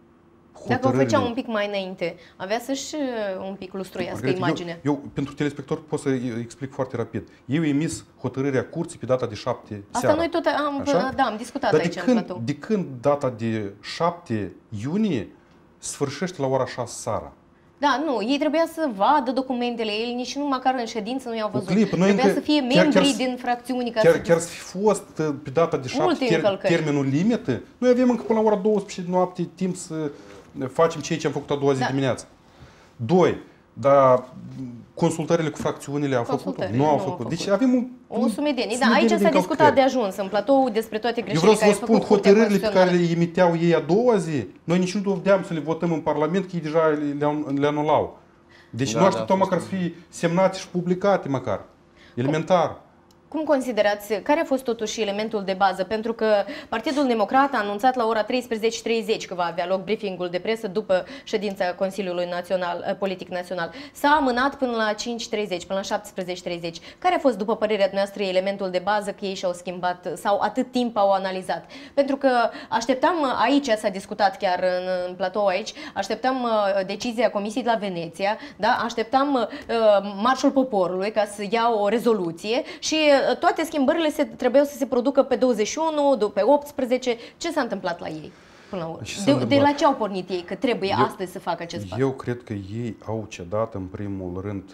S1: Dacă o făceam un pic mai înainte, avea să-și un pic lustruiască imaginea.
S3: Eu, eu, pentru telespectatori, pot să explic foarte rapid. Eu emis hotărârea curții pe data de șapte
S1: Asta
S3: seara.
S1: noi tot am, da, am discutat
S3: Dar
S1: aici
S3: de
S1: în
S3: când,
S1: platou.
S3: de când data de șapte iunie sfârșește la ora șase seara?
S1: Da, nu, ei trebuia să vadă documentele, ei nici nu măcar în ședință nu i-au văzut.
S3: Clip,
S1: trebuia
S3: încă,
S1: să fie
S3: chiar,
S1: membri
S3: chiar,
S1: din fracțiuni. Ca
S3: chiar,
S1: să...
S3: chiar să fi fost pe data de șapte ter, termenul limită, noi avem încă până la ora douăsprezece noapte timp să facem ceea ce am făcut a doua zi da. dimineață. Doi, dar consultările cu fracțiunile au făcut? Nu au făcut. Deci avem un,
S1: o sumedenie. Da, aici s-a discutat de ajuns în platou despre toate greșelile care au făcut.
S3: Eu vreau să vă spun, hotărârile pe care le emiteau ei a doua zi, noi nici nu dovedeam să le votăm în Parlament, că ei deja le, le anulau. Deci da, nu așteptăm da, măcar să fie semnate și publicate măcar. Elementar.
S1: Cum considerați, care a fost totuși elementul de bază? Pentru că Partidul Democrat a anunțat la ora treisprezece și treizeci că va avea loc briefingul de presă după ședința Consiliului Național, Politic Național. S-a amânat până la cinci și treizeci, până la șaptesprezece și treizeci. Care a fost, după părerea noastră, elementul de bază că ei și-au schimbat sau atât timp au analizat? Pentru că așteptam, aici s-a discutat chiar în, în platou aici, așteptam decizia Comisiei de la Veneția, da? Așteptam uh, Marșul Poporului ca să ia o rezoluție și toate schimbările se, trebuiau să se producă pe douăzeci și unu, pe optsprezece. Ce s-a întâmplat la ei? Până la urmă? De, de la ce au pornit ei? Că trebuie eu, astăzi să facă acest pas.
S3: Eu cred că ei au cedat în primul rând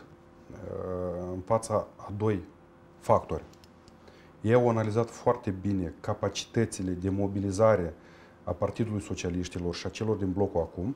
S3: în fața a doi factori. Ei au analizat foarte bine capacitățile de mobilizare a Partidului Socialiștilor și a celor din blocul acum.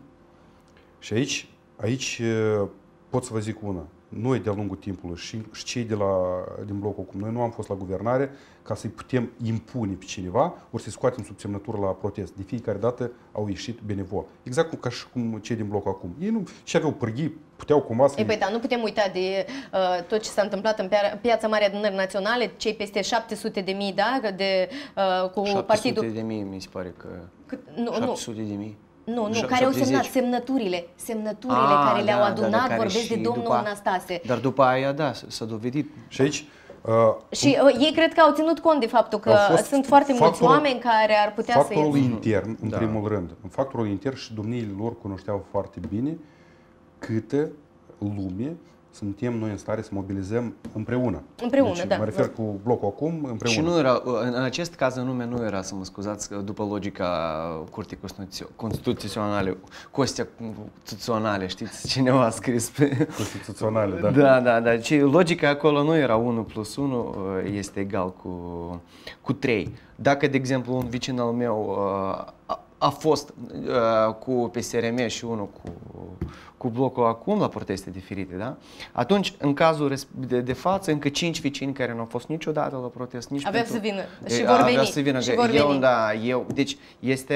S3: Și aici, aici pot să vă zic una. Noi, de-a lungul timpului și, și cei de la, din blocul acum, noi nu am fost la guvernare ca să-i putem impune pe cineva, ori să-i scoatem sub semnătură la protest. De fiecare dată au ieșit benevol. Exact cum, ca și cum cei din blocul acum. Ei nu și aveau pârghii, puteau cumva să...
S1: Ei, păi, dar nu putem uita de uh, tot ce s-a întâmplat în Piața Mare Adunări Naționale, cei peste șapte sute de mii, da, de, uh, cu
S2: șapte sute
S1: partidul...
S2: de mii, mi se pare că...
S1: Cât? Nu,
S2: șapte sute de mii.
S1: Nu, nu, care au semnat semnăturile, semnăturile
S2: A,
S1: care le-au
S2: da,
S1: adunat,
S2: da, da,
S1: vorbesc de domnul
S2: după,
S1: Anastase.
S2: Dar după aia, da, s-a dovedit.
S3: Și aici...
S1: Uh, și uh, ei cred că au ținut cont de faptul că sunt foarte mulți factorul, oameni care ar putea să...
S3: Factorul intern, în da. primul rând. În factorul intern și domniile lor cunoșteau foarte bine câtă lume suntem noi în stare să mobilizăm împreună.
S1: Împreună,
S3: deci,
S1: da.
S3: Mă refer cu blocul acum, împreună.
S2: Și nu era, în acest caz anume nu era, să mă scuzați, după logica Curții Constituționale, Constituționale, știți, cineva a scris pe...
S3: Constituționale, da.
S2: Da, da, da. Deci logica acolo nu era unu plus unu este egal cu, cu trei. Dacă, de exemplu, un vicin al meu a, a fost uh, cu P S R M și unul cu, cu blocul acum la proteste diferite, da? Atunci, în cazul de, de față, încă cinci vicini care nu au fost niciodată la protest, nici
S1: avea
S2: pentru...
S1: să vină și vor veni.
S2: Să vină.
S1: Și vor
S2: eu,
S1: veni.
S2: Da, eu, deci este...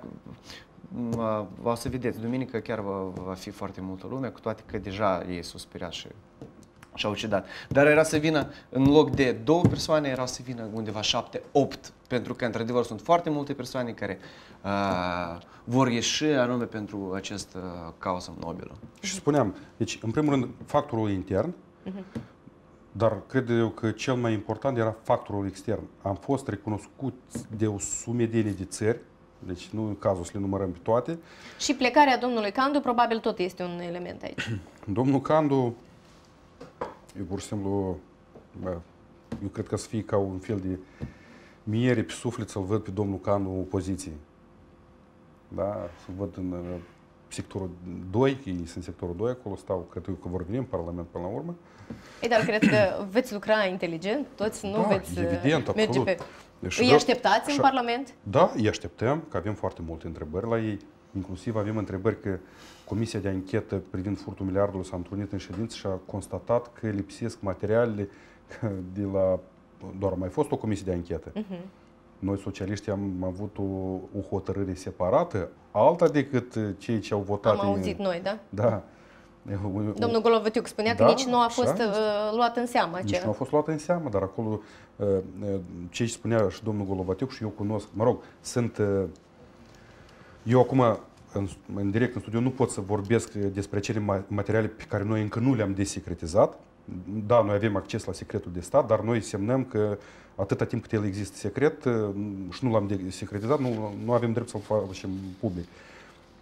S2: O să vedeți, duminică chiar va, va fi foarte multă lume, cu toate că deja ei s-au speriat și și-au cedat. Dar era să vină, în loc de două persoane, era să vină undeva șapte, opt, pentru că, într-adevăr, sunt foarte multe persoane care uh, vor ieși anume pentru acest uh, cauză nobilă.
S3: Și spuneam, deci, în primul rând, factorul intern, uh-huh. dar cred eu că cel mai important era factorul extern. Am fost recunoscuți de o sumedenie de țări, deci nu e cazul să le numărăm pe toate.
S1: Și plecarea domnului Candu probabil tot este un element aici.
S3: Domnul Candu, eu pur și simplu, bă, eu cred că să fie ca un fel de miere pe suflet să-l văd pe domnul Candu în opoziție. Da, să-l văd în uh, sectorul doi, că ei sunt în sectorul doi acolo, stau, cred că vor veni în Parlament până la urmă.
S1: Ei, dar cred că veți lucra inteligent, toți nu
S3: da,
S1: veți
S3: evident,
S1: merge
S3: absolut.
S1: pe...
S3: Deci,
S1: îi așteptați în Parlament?
S3: Da, îi așteptăm, că avem foarte multe întrebări la ei. Inclusiv avem întrebări că Comisia de anchetă privind furtul miliardului s-a întrunit în ședință și a constatat că lipsesc materialele de la... Doar a mai fost o comisie de anchetă. Uh-huh. Noi, socialiștii, am avut o, o hotărâre separată, alta decât cei ce au votat.
S1: Am auzit în... noi, da?
S3: Da.
S1: Domnul Golovătiuc spunea da, că nici nu a fost uh, luat în seamă aceea.
S3: Nici nu a fost luat în seamă, dar acolo uh, ce spunea și domnul Golovătiuc și eu cunosc, mă rog, sunt... Uh, eu acum, în, în direct în studio, nu pot să vorbesc despre acele materiale pe care noi încă nu le-am desecretizat. Da, noi avem acces la secretul de stat, dar noi semnăm că atâta timp cât el există secret și nu l-am desecretizat, nu, nu avem drept să-l facem public.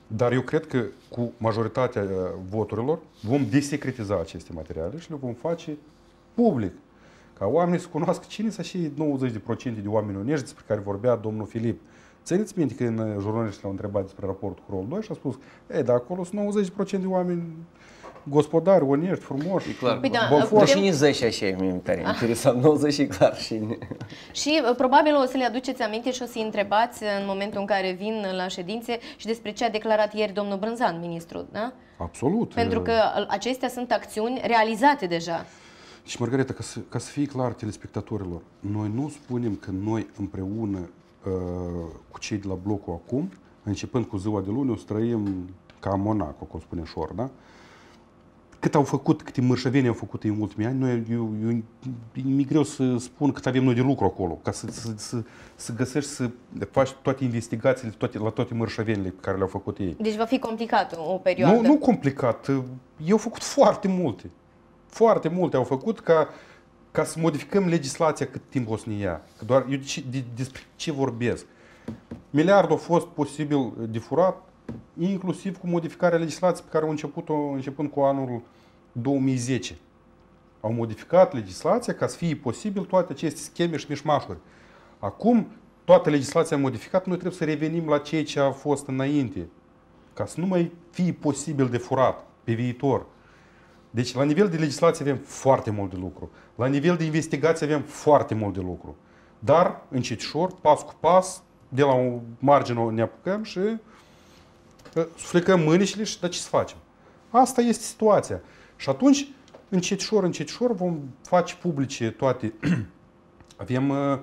S3: Dar eu cred că cu majoritatea voturilor vom desecretiza aceste materiale și le vom face public. Ca oamenii să cunoască cine sunt și nouăzeci la sută de oameni onești despre care vorbea domnul Filip. Țineți minte că în jurnaliști l-au întrebat despre raportul cu rolul doi și a spus, ei, dar acolo sunt nouăzeci la sută de oameni gospodari, onești, frumoși,
S1: Păi da,
S2: Dar și zece așa mi tare interesant, nouăzeci e clar și...
S1: Și probabil o să le aduceți aminte și o să-i întrebați în momentul în care vin la ședințe și despre ce a declarat ieri domnul Brânzan, ministrul, da?
S3: Absolut.
S1: Pentru că acestea sunt acțiuni realizate deja.
S3: Și, Margareta, ca să, ca să fie clar telespectatorilor, noi nu spunem că noi împreună uh, cu cei de la blocul acum, începând cu ziua de luni, o să trăim ca Monaco, cum spune Șor, da? Cât au făcut, câte mărșăveni au făcut în ultimii ani, noi, eu, eu, mi-e greu să spun cât avem noi de lucru acolo, ca să, să, să, să găsești, să faci toate investigațiile toate, la toate mărșăvenile pe care le-au făcut ei.
S1: Deci va fi complicat o perioadă.
S3: Nu, nu complicat. Ei au făcut foarte multe. Foarte multe au făcut ca, ca să modificăm legislația cât timp o să ne ia. Că doar eu de, de, despre ce vorbesc. Miliardul a fost posibil de furat, inclusiv cu modificarea legislației pe care au început-o începând cu anul două mii zece. Au modificat legislația ca să fie posibil toate aceste scheme și mișmașuri. Acum, toată legislația modificată, noi trebuie să revenim la ceea ce a fost înainte, ca să nu mai fie posibil de furat pe viitor. Deci, la nivel de legislație avem foarte mult de lucru. La nivel de investigație avem foarte mult de lucru. Dar, încetișor, pas cu pas, de la o margine ne apucăm și suflecăm mâinile și de ce să facem. Asta este situația. Și atunci, încetișor, încetișor, vom face publice toate. Avem uh,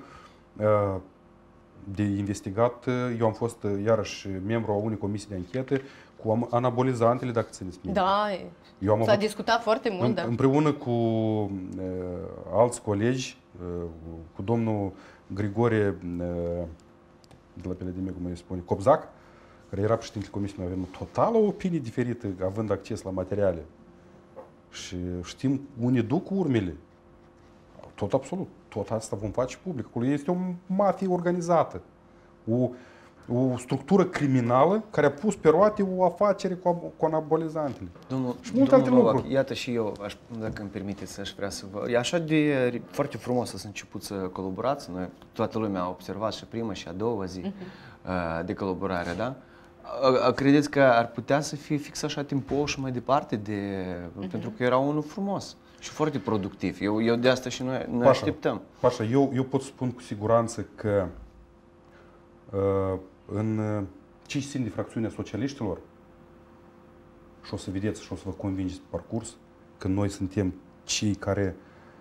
S3: de investigat, eu am fost iarăși membru a unei comisii de anchetă cu anabolizantele, dacă țineți minte.
S1: Da, s-a avut, discutat foarte mult,
S3: în,
S1: da.
S3: Împreună cu uh, alți colegi, uh, cu domnul Grigore, uh, de la P L D M, cum îi spune, Copzac, care era președintele comisiei, noi avem total o opinie diferită, având acces la materiale. Și știm unde duc urmele. Tot absolut. Tot asta vom face public. Acolo este o mafie organizată. O, o structură criminală care a pus pe roate o afacere cu, cu anabolizantele.
S2: Domnul,
S3: și multe alte
S2: Novak,
S3: lucruri.
S2: Iată și eu, aș, dacă îmi permiteți, aș vrea să vă... E așa de foarte frumos să început să colaborați. Noi, toată lumea a observat și prima și a doua zi uh-huh. de colaborare, da? Credeți că ar putea să fie fix așa timpo și mai departe de... Uh-huh. Pentru că era unul frumos și foarte productiv. Eu, eu de asta și noi, noi
S3: Pașa,
S2: așteptăm.
S3: Pașa, eu, eu pot spun cu siguranță că uh, în ce țin de fracțiunea socialiștilor, și o să vedeți și o să vă convingeți pe parcurs, că noi suntem cei care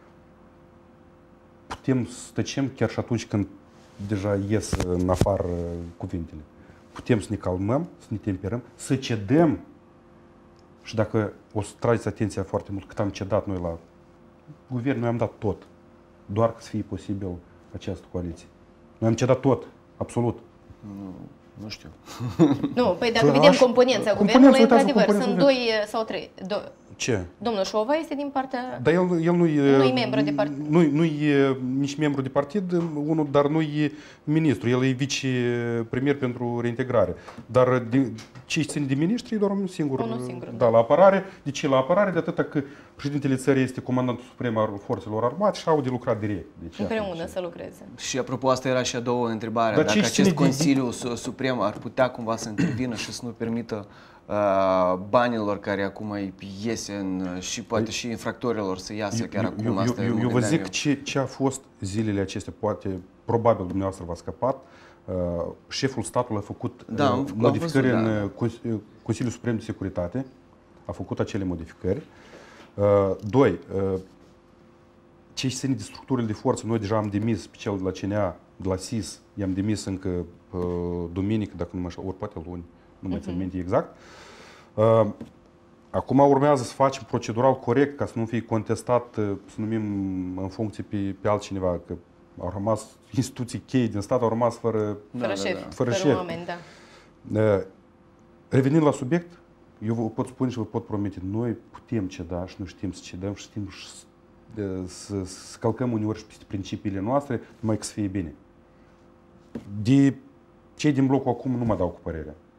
S3: putem să tăcem chiar și atunci când deja ies în afară cuvintele. Putem să ne calmăm, să ne temperăm, să cedăm. Și dacă o să trageți atenția foarte mult cât am cedat noi la guvern, noi am dat tot. Doar ca să fie posibil această coaliție. Noi am cedat tot, absolut.
S2: Nu, nu știu.
S1: Nu, păi dacă vedem componența guvernului, într-adevăr, sunt doi sau trei. Do-
S3: Ce?
S1: Domnul Șova este din partea...
S3: Dar el, el nu e...
S1: Nu e membru de partid.
S3: Nu, nu e nici membru de partid, unul, dar nu e ministru. El e vicepremier pentru reintegrare. Dar de, ce țin de ministri e doar unul singur.
S1: Unul singur,
S3: da, la apărare. De ce la apărare? De atâta că președintele țării este comandantul suprem al forțelor armate și au de lucrat direct. Deci,
S1: împreună să lucreze.
S2: Și apropo, asta era și a doua întrebare.
S3: Dar
S2: dacă acest
S3: de...
S2: Consiliu Suprem ar putea cumva să intervină și să nu permită uh, banilor care acum iese în, și poate și infractorilor să iasă chiar
S3: eu,
S2: acum.
S3: Eu,
S2: asta
S3: eu,
S2: eu,
S3: eu vă zic ce, ce a fost zilele acestea, poate, probabil dumneavoastră v-a scăpat. Uh, șeful statului a făcut
S2: da,
S3: uh, modificări
S2: văzut,
S3: în
S2: da.
S3: Consiliul Suprem de Securitate. A făcut acele modificări. Uh, doi, uh, ce ține de structurile de forță, noi deja am demis pe cel de la C N A, de la S I S, i-am demis încă uh, duminică, dacă nu mă așa, ori poate luni, nu mai țin minte exact. Uh, acum urmează să facem procedural corect ca să nu fie contestat, să numim în funcție pe, pe altcineva, că au rămas instituții cheie din stat, au rămas fără,
S1: fără șef,
S3: fără,
S1: fără
S3: șef.
S1: oameni, da.
S3: Uh, revenind la subiect, eu vă pot spune și vă pot promite, noi putem ceda și nu știm să cedăm și știm să, să călcăm uneori și peste principiile noastre, numai că să fie bine. De cei din blocul acum nu mă dau cu părerea.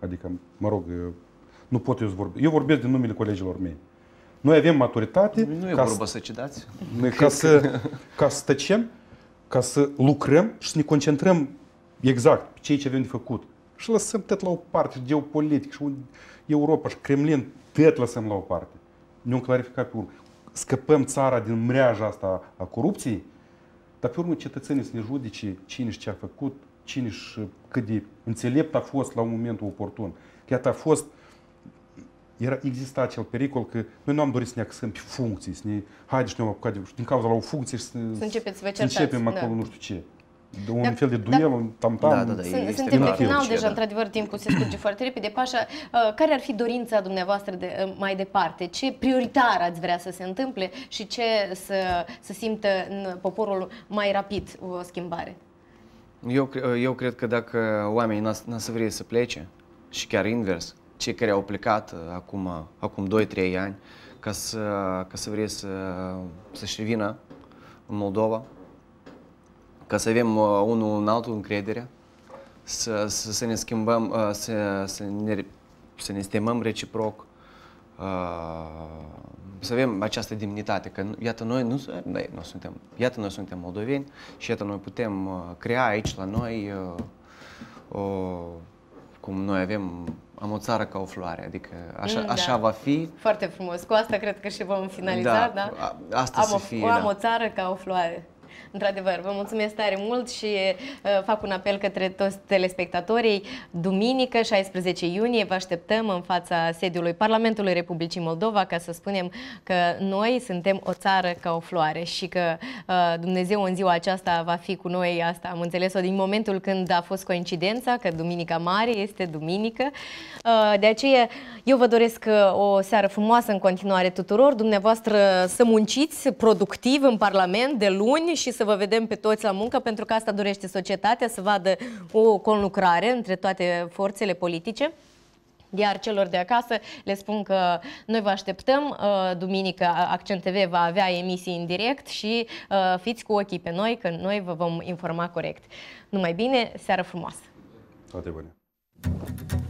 S3: Adică, mă rog, nu pot eu să vorbesc. Eu vorbesc din numele colegilor mei. Noi avem maturitate.
S2: Nu e vorba să cedați.
S3: Ca să, ca să tăcem, ca să lucrăm și să ne concentrăm exact pe ceea ce avem de făcut. Și lăsăm tot la o parte, geopolitic, și Europa, și Kremlin, tot lăsăm la o parte. Ne-am clarificat pe urmă. Scăpăm țara din mreaja asta a corupției, dar pe urmă cetățenii să ne judece cine și ce a făcut, cine și cât de înțelept a fost la un momentul oportun. Chiar a fost, era, exista acel pericol că noi nu am dorit să ne axăm pe funcții, să ne, haide și ne-am apucat de, din cauza la o funcție și să,
S1: să începeți să vă
S3: să începem acolo
S1: da.
S3: nu știu ce. De un da, fel de duel, da, un tam-tam.
S2: Da, da, da,
S1: suntem pe final deja,
S2: da.
S1: într-adevăr, timpul se scurge foarte repede. Pașa, care ar fi dorința dumneavoastră de, mai departe? Ce prioritar ați vrea să se întâmple și ce să, să simtă în poporul mai rapid o schimbare?
S2: Eu, eu cred că dacă oamenii n-ar să vrea să plece, și chiar invers, cei care au plecat acum, acum doi trei ani, ca să, ca să vrea să, să-și revină în Moldova, ca să avem uh, unul în altul încredere, să, să, să ne schimbăm, uh, să, să, ne, să ne stimăm reciproc, uh, să avem această demnitate, că iată noi nu, noi, nu suntem, iată noi suntem moldoveni și iată noi putem uh, crea aici la noi, uh, o, cum noi avem, am o țară ca o floare, adică așa,
S1: mm, da.
S2: așa va fi.
S1: Foarte frumos, cu asta cred că și vom finaliza, da?
S2: da? Asta
S1: am
S2: să
S1: o,
S2: fie,
S1: am
S2: da.
S1: o țară ca o floare. Într-adevăr, vă mulțumesc tare mult și uh, fac un apel către toți telespectatorii. Duminică, șaisprezece iunie, vă așteptăm în fața sediului Parlamentului Republicii Moldova ca să spunem că noi suntem o țară ca o floare și că uh, Dumnezeu în ziua aceasta va fi cu noi. Asta am înțeles-o din momentul când a fost coincidența că Duminica Mare este duminică. Uh, de aceea eu vă doresc o seară frumoasă în continuare tuturor. Dumneavoastră să munciți productiv în Parlament de luni și să vă vedem pe toți la muncă, pentru că asta dorește societatea, să vadă o conlucrare între toate forțele politice. Iar celor de acasă le spun că noi vă așteptăm. Duminică Accent T V va avea emisii în direct și fiți cu ochii pe noi, că noi vă vom informa corect. Numai bine, seară frumoasă!
S3: Toate bune!